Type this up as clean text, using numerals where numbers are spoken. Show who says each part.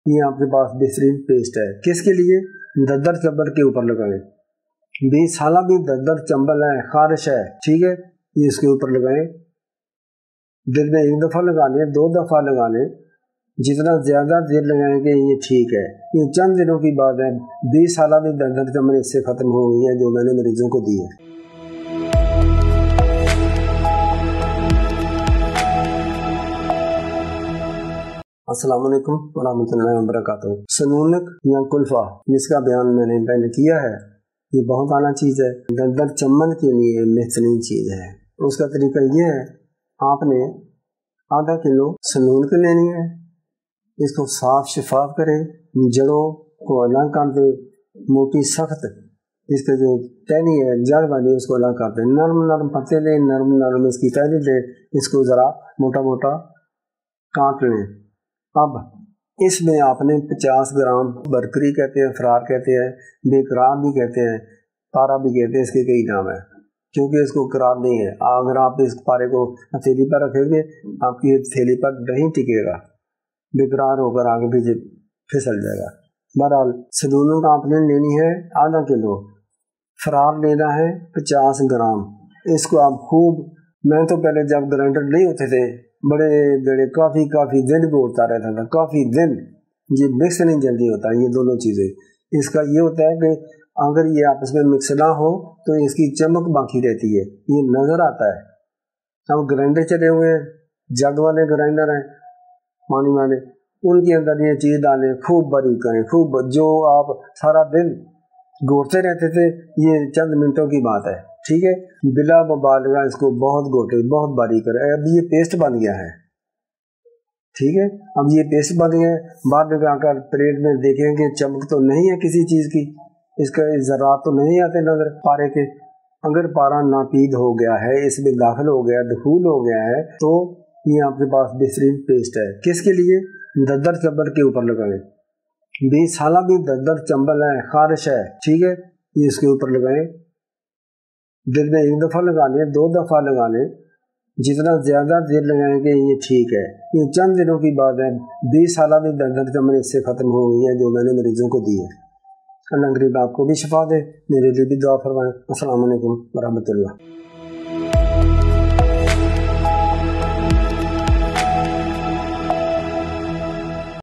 Speaker 1: ये आपके पास बेहतरीन पेस्ट है। किसके लिए? दर्द चंबल के ऊपर लगाएं। 20 साल भी दर्द चंबल है, खारिश है, ठीक है, ये इसके ऊपर लगाएं। दिन में 1 दफ़ा लगा लें, 2 दफ़ा लगा लें, जितना ज़्यादा देर लगाएंगे ये ठीक है। ये चंद दिनों की बात है। 20 साल भी दर्द चंबल इससे ख़त्म हो गई है जो मैंने मरीजों को दी है। अस्सलाम वालेकुम वरहमतुल्लाहि वबरकातुहू। सनूनक या कुल्फ़ा, जिसका बयान मैंने पहले किया है, ये बहुत आला चीज़ है, दर्द चंबल के लिए बेहतरीन चीज़ है। उसका तरीका ये है, आपने आधा किलो सनूनक लेनी है, इसको साफ शफाफ करें, जड़ों को अलग कर दे, मोटी सख्त इसके जो टहनी है जड़ वाली उसको अलग कर दे, नरम नरम पत्ते लें, नरम नरम इसकी टहनी लें, इसको ज़रा मोटा मोटा काट लें। अब इसमें आपने 50 ग्राम बरकरी कहते हैं, फरार कहते हैं, बेकरार भी कहते हैं, पारा भी कहते हैं, इसके कई नाम है, क्योंकि इसको करार नहीं है। अगर आप इस पारे को हथेली पर रखेंगे आपकी हथेली पर नहीं टिकेगा, बेकरार होकर आगे पीछे फिसल जाएगा। बहरहाल सनूनक आपने लेनी है आधा किलो, फरार लेना है 50 ग्राम। इसको आप खूब, मैं तो पहले जब ग्राइंडर नहीं होते थे बड़े बड़े काफ़ी दिन घोटता रहता था, काफ़ी दिन, ये मिक्स नहीं जल्दी होता ये दोनों चीज़ें। इसका ये होता है कि अगर ये आपस में मिक्स ना हो तो इसकी चमक बाकी रहती है, ये नज़र आता है। अब ग्राइंडर चले हुए हैं, जग वाले ग्राइंडर हैं पानी वाले, उनके अंदर ये चीज़ डालें, खूब बारीक करें, खूब, जो आप सारा दिन घोटते रहते थे ये चंद मिनटों की बात है, ठीक है। बिला मुबालगा इसको बहुत घोटे, बहुत बारीक करें। अब ये पेस्ट बन गया है, ठीक है, अब ये पेस्ट बन गया है। बाद में आकर प्लेट में देखेंगे चमक तो नहीं है किसी चीज़ की, इसका ज़रात तो नहीं आते नजर पारे के। अगर पारा नापीद हो गया है, इसमें दाखिल हो गया, दखूल हो गया है, तो ये आपके पास बेहतरीन पेस्ट है। किसके लिए? दर्द चंबल के ऊपर लगाएं। 20 साल भी दर्द चंबल है, खारिश है, ठीक है, ये इसके ऊपर लगाएं। दिन में 1 दफ़ा लगा लें, 2 दफ़ा लगा लें, जितना ज़्यादा देर लगाएंगे ये ठीक है। ये चंद दिनों की बात है। 20 साल भी दर्द चंबल इससे ख़त्म हो गई है जो मैंने मरीजों को दी है। अल्लाह करीब आपको भी शिफा दे, मेरे लिए भी दुआ फरमाएं। अस्सलाम वालेकुम वरहमतुल्लाह।